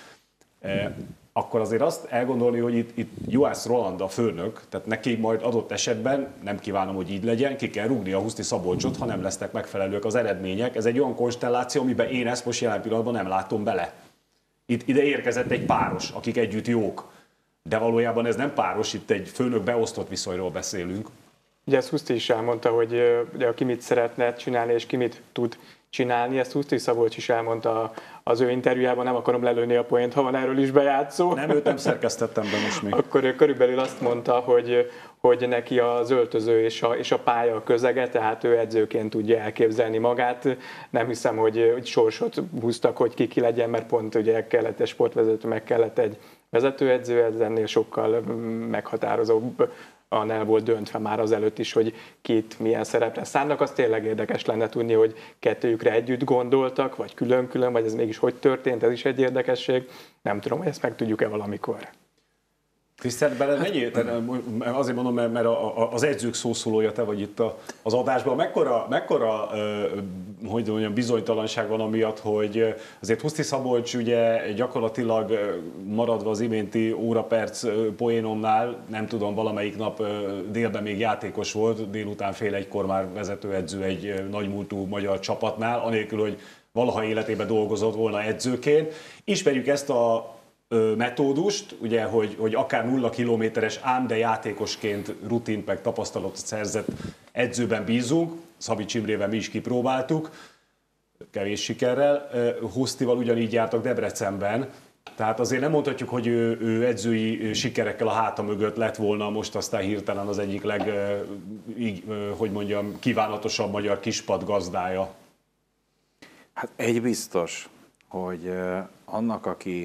akkor azért azt elgondolni, hogy itt Juhász Roland a főnök, tehát neki majd adott esetben, nem kívánom, hogy így legyen, ki kell rúgni a Huszti Szabolcsot, ha nem lesznek megfelelőek az eredmények. Ez egy olyan konstelláció, amiben én ezt most jelen pillanatban nem látom bele. Ide érkezett egy páros, akik együtt jók. De valójában ez nem páros, itt egy főnök beosztott viszonyról beszélünk. Ugye ezt Huszti is elmondta, hogy ugye, aki mit szeretne csinálni, és ki mit tud csinálni. Ezt Huszti Szabolcs is elmondta az ő interjújában, nem akarom lelőni a poént, ha van erről is bejátszó. Nem, őt nem szerkesztettem be most még. Akkor ő körülbelül azt mondta, hogy neki az öltöző és a pálya közege, tehát ő edzőként tudja elképzelni magát. Nem hiszem, hogy sorsot húztak, hogy ki legyen, mert pont ugye kellett egy sportvezető, meg kellett egy vezetőedző, ez ennél sokkal meghatározóbb el volt döntve már azelőtt is, hogy kit milyen szerepre szánnak. Az tényleg érdekes lenne tudni, hogy kettőjükre együtt gondoltak, vagy külön-külön, vagy ez mégis hogy történt, ez is egy érdekesség. Nem tudom, hogy ezt meg tudjuk-e valamikor. Krisztián, azért mondom, mert az edzők szószólója te vagy itt az adásban. Mekkora hogy mondjam, bizonytalanság van amiatt, hogy azért Huszti Szabolcs ugye gyakorlatilag maradva az iménti óraperc poénomnál, nem tudom, valamelyik nap délben még játékos volt, délután fél egykor már vezetőedző egy nagymúltú magyar csapatnál, anélkül, hogy valaha életében dolgozott volna edzőként. Ismerjük ezt a metódust, ugye, hogy akár 0 kilométeres ám, de játékosként rutint meg tapasztalatot szerzett edzőben bízunk. Szabics Imrével mi is kipróbáltuk, kevés sikerrel. Husztival ugyanígy jártak Debrecenben, tehát azért nem mondhatjuk, hogy ő edzői sikerekkel a háta mögött lett volna most aztán hirtelen az egyik hogy mondjam, kívánatosabb magyar kispad gazdája. Hát egy biztos, hogy annak,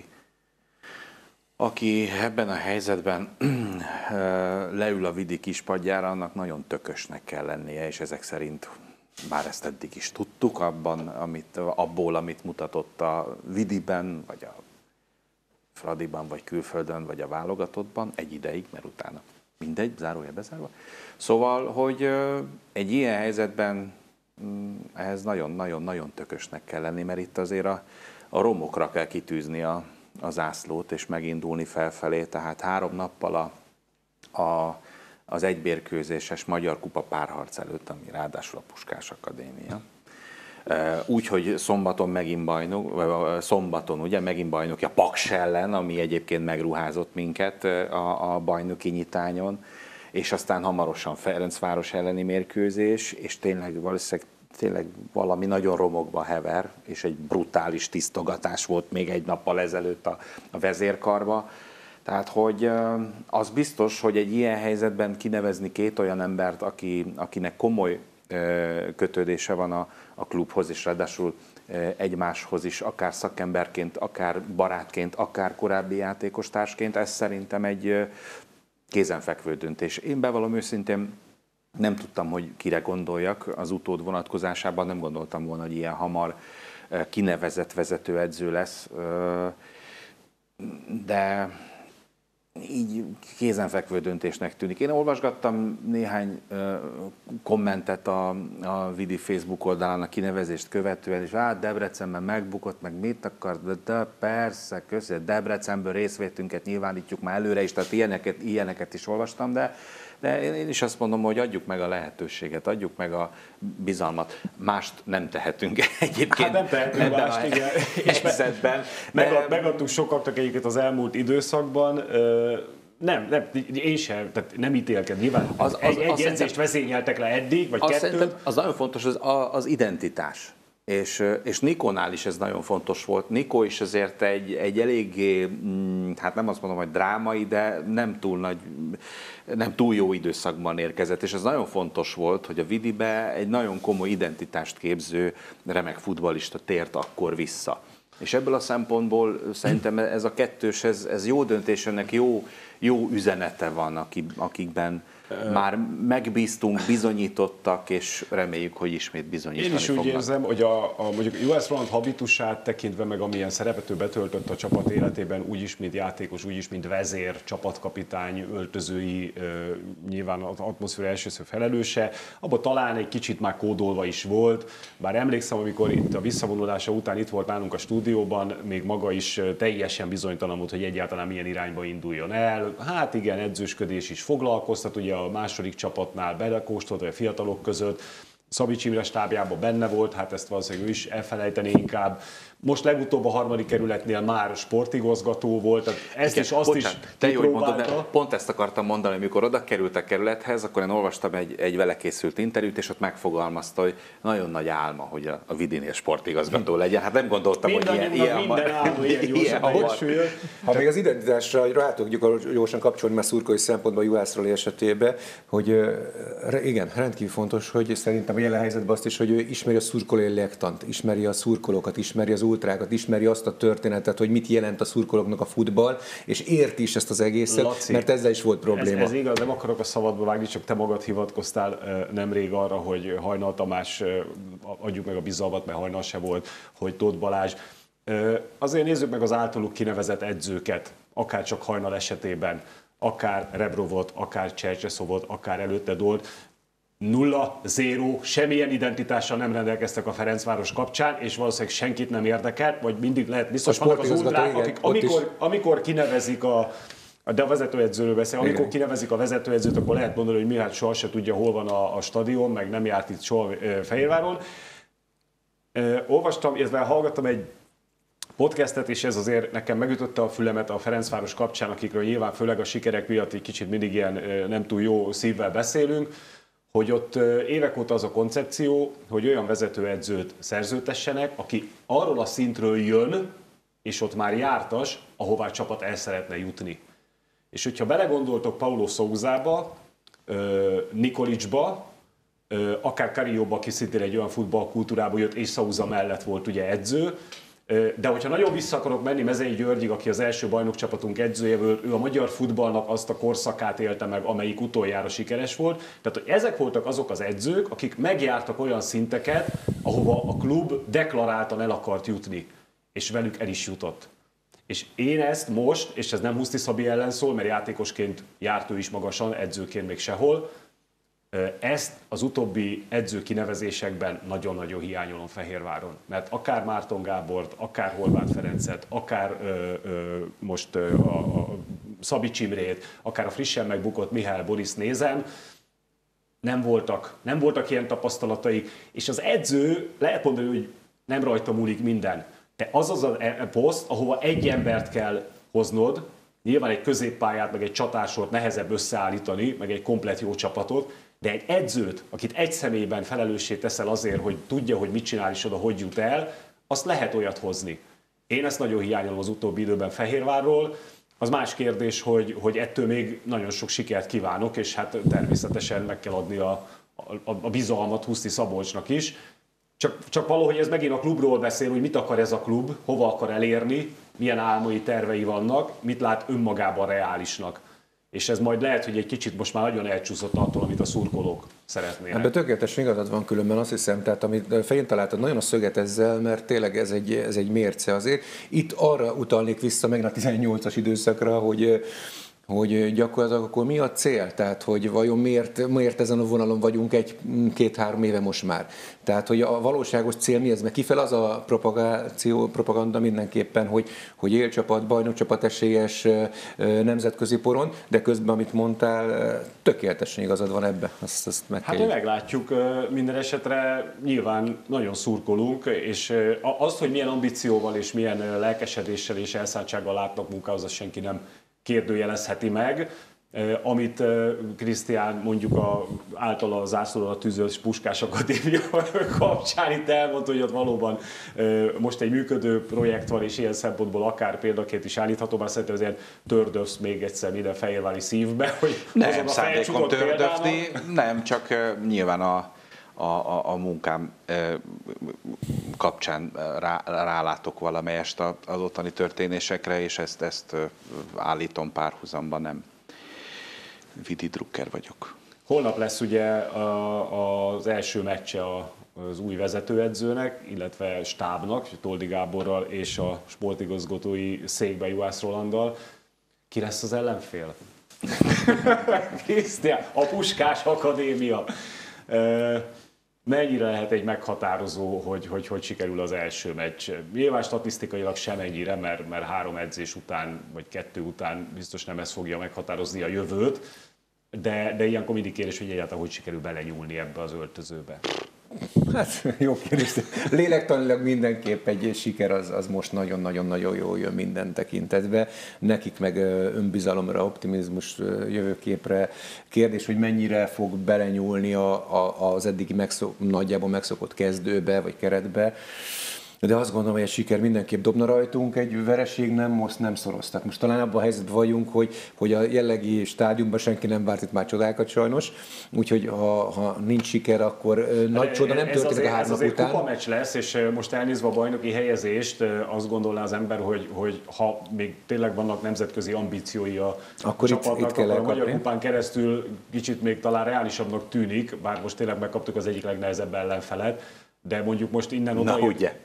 aki ebben a helyzetben leül a Vidi kispadjára, annak nagyon tökösnek kell lennie, és ezek szerint, bár ezt eddig is tudtuk, abból, amit mutatott a Vidiben, vagy a Fradiban, vagy külföldön, vagy a válogatottban, egy ideig, mert utána mindegy, zárója bezárva. Szóval, hogy egy ilyen helyzetben ehhez nagyon-nagyon-nagyon tökösnek kell lenni, mert itt azért a romokra kell kitűzni a zászlót, és megindulni felfelé, tehát 3 nappal az egybérkőzéses Magyar Kupa párharc előtt, ami ráadásul a Puskás Akadémia. Úgy, hogy szombaton megint bajnok, ugye megint bajnoki a Paks ellen, ami egyébként megruházott minket a bajnoki nyitányon, és aztán hamarosan Ferencváros elleni mérkőzés, és tényleg valószínűleg valami nagyon romokba hever, és egy brutális tisztogatás volt még egy nappal ezelőtt a vezérkarba. Tehát, hogy az biztos, hogy egy ilyen helyzetben kinevezni két olyan embert, akinek komoly kötődése van a klubhoz, és ráadásul egymáshoz is, akár szakemberként, akár barátként, akár korábbi játékostársként, ez szerintem egy kézenfekvő döntés. Én bevallom őszintén, nem tudtam, hogy kire gondoljak az utód vonatkozásában, nem gondoltam volna, hogy ilyen hamar kinevezett vezetőedző lesz, de így kézenfekvő döntésnek tűnik. Én olvasgattam néhány kommentet a Vidi Facebook oldalán a kinevezést követően, és Debrecenben megbukott, meg mit akart, de persze, köszönjük, Debrecenből részvétünket nyilvánítjuk már előre is, tehát ilyeneket is olvastam, de én is azt mondom, hogy adjuk meg a lehetőséget, adjuk meg a bizalmat. Mást nem tehetünk egyébként. Nem tehetünk mást, igen. Helyzetben. Megadtuk sokaknak egyébként az elmúlt időszakban. Nem, én sem, tehát nem ítélked. Nyilván egy edzést vezényeltek le eddig, vagy kettőt. Az nagyon fontos az identitás. És Nikónál is ez nagyon fontos volt. Nikó is azért egy eléggé, hát nem azt mondom, hogy drámai, de nem túl jó időszakban érkezett, és ez nagyon fontos volt, hogy a Vidibe egy nagyon komoly identitást képző remek futballista tért akkor vissza. És ebből a szempontból szerintem ez a kettős, ez jó döntés, ennek jó üzenete van, akikben már megbíztunk, bizonyítottak, és reméljük, hogy ismét bizonyítani fognak. Én is úgy érzem, hogy mondjuk Juhász Roland habitusát tekintve, meg amilyen szerepet ő betöltött a csapat életében, úgyis, mint játékos, úgyis, mint vezér, csapatkapitány, öltözői, nyilván az atmoszféra elsőször felelőse, abban talán egy kicsit már kódolva is volt, bár emlékszem, amikor itt a visszavonulása után itt volt nálunk a stúdióban, még maga is teljesen bizonytalan volt, hogy egyáltalán milyen irányba induljon el. Hát igen, edzősködés is foglalkoztat, ugye a második csapatnál belekóstolt, vagy a fiatalok között, Szabics Imre stábjában benne volt, hát ezt valószínűleg ő is elfelejteni inkább. Most legutóbb a harmadik kerületnél már sportigazgató volt, tehát ezt is, azt is kipróbálta. Pont ezt akartam mondani, amikor oda került a kerülethez, akkor én olvastam egy vele készült interjút, és ott megfogalmazta, hogy nagyon nagy álma, hogy a Vidinél sportigazgató legyen. Hát nem gondoltam, hogy ilyen hamar. Ha még az identitásra rá tudjuk gyorsan kapcsolni, mert szurkolói szempontból Juhászról esetében, hogy igen, rendkívül fontos, hogy szerintem a jelen helyzetben azt is, hogy ő ismeri a szurkolói lélektant, ismeri a szurkolókat, ismeri az ultrákat, ismeri azt a történetet, hogy mit jelent a szurkolóknak a futball, és érti is ezt az egészet, Laci, mert ezzel is volt probléma. Ez igaz, nem akarok a szabadba vágni, csak te magad hivatkoztál nemrég arra, hogy Hajnal Tamás, adjuk meg a bizalmat, mert Hajnal se volt, hogy Tóth Balázs. Azért nézzük meg az általuk kinevezett edzőket, akár csak Hajnal esetében, akár Rebrovot, akár Csercseszovot, akár előtte Dolt. 0-0, semmilyen identitással nem rendelkeztek a Ferencváros kapcsán, és valószínűleg senkit nem érdekel, vagy mindig lehet biztos vannak az ultrák, akik amikor kinevezik de a vezetőedzőről beszél, amikor kinevezik a vezetőedzőt, akkor lehet mondani, hogy Mihály soha se tudja, hol van a stadion, meg nem járt itt soha Fehérváron. Olvastam, illetve hallgattam egy podcastet, és ez azért nekem megütötte a fülemet a Ferencváros kapcsán, akikről nyilván főleg a sikerek miatt egy kicsit mindig ilyen nem túl jó szívvel beszélünk, hogy ott évek óta az a koncepció, hogy olyan vezetőedzőt szerződtessenek, aki arról a szintről jön, és ott már jártas, ahová a csapat el szeretne jutni. És hogyha belegondoltok Paulo Souzába, Nikolicsba, akár Carrilloba, aki szintén egy olyan futballkultúrából jött, és Souza mellett volt ugye edző, de hogyha nagyon vissza akarok menni Mezei Györgyig, aki az első bajnokcsapatunk edzője volt, ő a magyar futballnak azt a korszakát élte meg, amelyik utoljára sikeres volt. Tehát, hogy ezek voltak azok az edzők, akik megjártak olyan szinteket, ahova a klub deklaráltan el akart jutni, és velük el is jutott. És én ezt most, és ez nem Huszti Szabi ellen szól, mert játékosként járt ő is magasan, edzőként még sehol, ezt az utóbbi edzőkinevezésekben nagyon-nagyon hiányolom Fehérváron. Mert akár Márton Gábort, akár Horváth Ferencet, akár most a Szabics Imrét, akár a frissen megbukott Mihály Boriszt nézem, nem voltak ilyen tapasztalatai, és az edző lehet mondani, hogy nem rajta múlik minden, de az a poszt, ahova egy embert kell hoznod, nyilván egy középpályát, meg egy csatársort nehezebb összeállítani, meg egy komplett jó csapatot, de egy edzőt, akit egy személyben felelőssé teszel azért, hogy tudja, hogy mit csinál és oda hogy jut el, azt lehet olyat hozni. Én ezt nagyon hiányolom az utóbbi időben Fehérvárról. Az más kérdés, hogy ettől még nagyon sok sikert kívánok, és hát természetesen meg kell adni a bizalmat Huszti Szabolcsnak is. Csak valahogy ez megint a klubról beszél, hogy mit akar ez a klub, hova akar elérni, milyen álmai tervei vannak, mit lát önmagában reálisnak. És ez majd lehet, hogy egy kicsit most már nagyon elcsúszott attól, amit a szurkolók szeretnének. Ebben tökéletesen igazad van különben, azt hiszem, tehát amit fején találtad nagyon a szöget ezzel, mert tényleg ez egy mérce azért. Itt arra utalnék vissza meg a 18-as időszakra, hogy gyakorlatilag akkor mi a cél? Tehát, hogy vajon miért ezen a vonalon vagyunk 1-2-3 éve most már? Tehát, hogy a valóságos cél mi ez? Mert kifel az a propaganda mindenképpen, hogy élcsapat, bajnokcsapat esélyes nemzetközi poron, de közben, amit mondtál, tökéletesen igazad van ebbe. Azt Hát meglátjuk, minden esetre nyilván nagyon szurkolunk, és azt, hogy milyen ambícióval és milyen lelkesedéssel és elszántsággal látnak munkához, azt senki nem kérdőjelezheti meg. Amit Krisztián mondjuk általa a zászlóra tűzött Puskás Akadémia kapcsán itt elmondta, hogy ott valóban most egy működő projekt van, és ilyen szempontból akár példaként is állítható, már szerintem azért tördöfsz még egyszer minden fehérvári szívbe, hogy nem szándékom tördöfni, nem, csak nyilván a munkám kapcsán rálátok valamelyest az ottani történésekre, és ezt állítom párhuzamba, nem Vidi Drucker vagyok. Holnap lesz ugye az első meccse az új vezetőedzőnek, illetve stábnak, Toldi Gáborral és a sportigazgatói székben Juhász Rolanddal. Ki lesz az ellenfél? Krisztián, a Puskás Akadémia. Mennyire lehet egy meghatározó, hogy sikerül az első meccs? Nyilván statisztikailag sem ennyire, mert 3 edzés után, vagy 2 után biztos nem ez fogja meghatározni a jövőt, de ilyenkor mindig kérdés, hogy egyáltalán hogy sikerül belenyúlni ebbe az öltözőbe. Hát jó kérdés. Lélektanilag mindenképp egy siker az most nagyon-nagyon-nagyon jól jön minden tekintetben. Nekik meg önbizalomra, optimizmus, jövőképre. Kérdés, hogy mennyire fog belenyúlni az eddigi nagyjából megszokott kezdőbe vagy keretbe. De azt gondolom, hogy egy siker mindenképp dobna rajtunk, egy vereség nem szoroztak. Most talán abban a helyzetben vagyunk, hogy a jellegi stádiumban senki nem várt itt már csodákat sajnos, úgyhogy ha nincs siker, akkor nagy csoda nem történik a 3 nap után. Ez azért kupameccs lesz, és most elnézve a bajnoki helyezést, azt gondolná az ember, hogy ha még tényleg vannak nemzetközi ambíciói a akkor csapatnak, itt akkor a Magyar Kupán keresztül kicsit még talán reálisabbnak tűnik, bár most tényleg megkaptuk az egyik legnehezebb ellenfelet, de mondjuk most innen oda... Na ugye.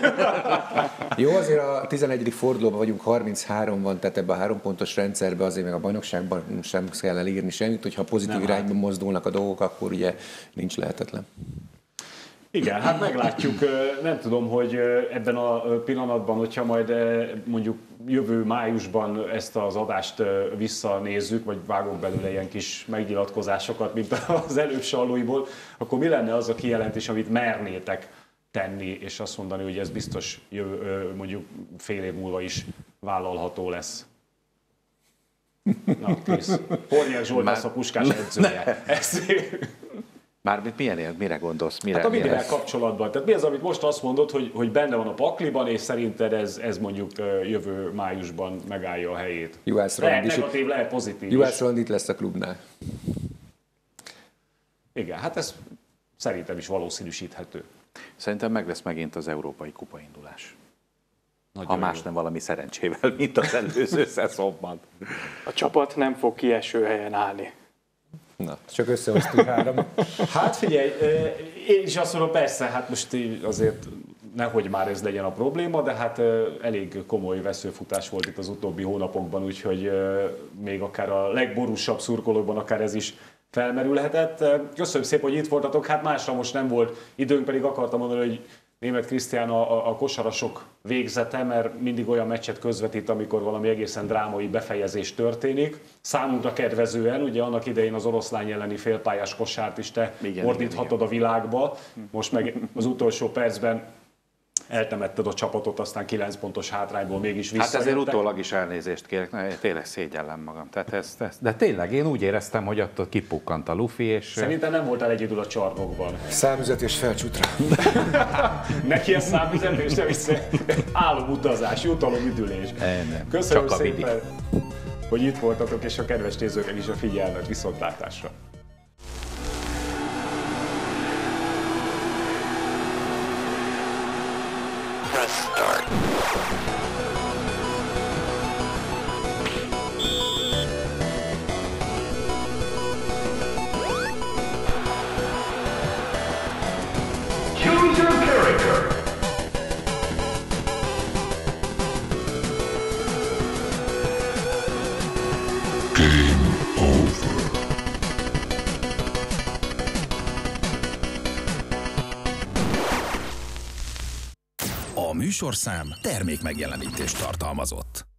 Jó, azért a 11. fordulóban vagyunk, 33 van, tehát ebben a 3 pontos rendszerben azért meg a bajnokságban sem kell elírni semmit, hogyha pozitív irányban mozdulnak a dolgok, akkor ugye nincs lehetetlen. Igen, hát meglátjuk. Nem tudom, hogy ebben a pillanatban, hogyha majd mondjuk jövő májusban ezt az adást visszanézzük, vagy vágok belőle ilyen kis megnyilatkozásokat, mint az előbb Sallóiból, akkor mi lenne az a kijelentés, amit mernétek tenni, és azt mondani, hogy ez biztos mondjuk fél év múlva is vállalható lesz? Na, Krisz. Hornyák Zsolt lesz a Puskás edzője. Mármint mire gondolsz? Hát a mivel kapcsolatban? Tehát mi az, amit most azt mondod, hogy benne van a pakliban, és szerinted ez mondjuk jövő májusban megállja a helyét? Lehet negatív, lehet pozitív. Juhász Roland itt lesz a klubnál. Igen, hát ez szerintem is valószínűsíthető. Szerintem meg lesz megint az európai kupaindulás. Nagyon ha más nem valami szerencsével, mint az előző szezonban. A csapat nem fog kieső helyen állni. Na, csak összehoztuk 3. Hát figyelj, én is azt mondom, persze, hát most azért nehogy már ez legyen a probléma, de hát elég komoly veszőfutás volt itt az utóbbi hónapokban, úgyhogy még akár a legborúsabb szurkolókban akár ez is felmerülhetett. Köszönöm szépen, hogy itt voltatok, hát másra most nem volt időnk, pedig akartam mondani, hogy Németh Krisztián a kosarasok végzete, mert mindig olyan meccset közvetít, amikor valami egészen drámai befejezés történik. Számunkra kedvezően, ugye annak idején az oroszlány elleni félpályás kosárt is te ordíthatod a világba, most meg az utolsó percben eltemetted a csapatot, aztán 9 pontos hátrányból mégis visszajöttek. Hát ezért utólag is elnézést kérek, tényleg szégyellem magam. Tehát de tényleg én úgy éreztem, hogy attól kipukkant a lufi, és... Szerintem nem voltál egyedül a csarnokban. Számüzetés felcsútra. Neki a számüzetés nem is álomutazás, jutalomüdülés. Köszönöm szépen, hogy itt voltatok, és a kedves nézőknek is a figyelmet, viszontlátásra. Press start. Choose your character. Game over. A műsorszám termék megjelenítést tartalmazott.